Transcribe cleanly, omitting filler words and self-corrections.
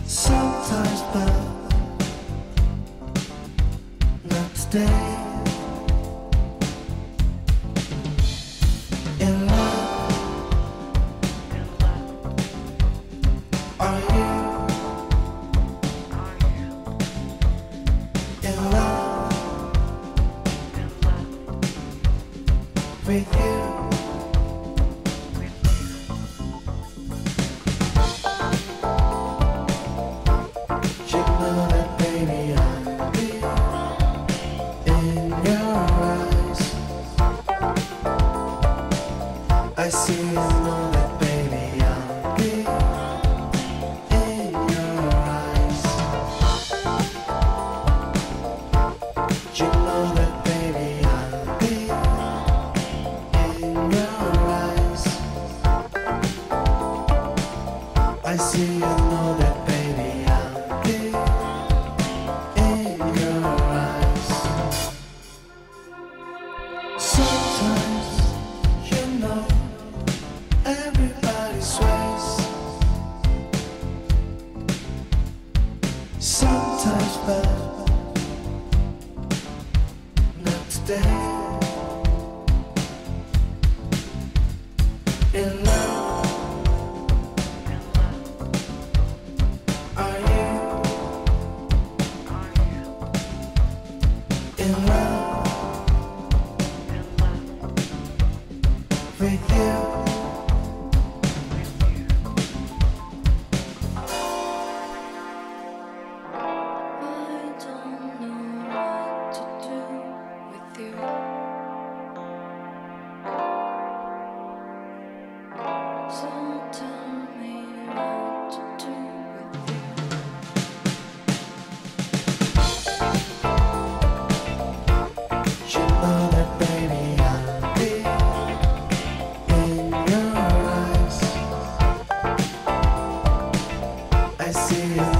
Sometimes, but not today. In love, are you? In love with you? You know that, baby, I'll be in your eyes. I see you know that, baby, I'll be in your eyes. You know that, baby, I'll be in your eyes. I see you know that, baby, I'll be in your eyes. Sometimes, you know, everybody sways. Sometimes, but not today. In love, are you? In love with you? I don't know what to do with you. So tell me what to do with you. You know that, baby, I'll be in your eyes. I see you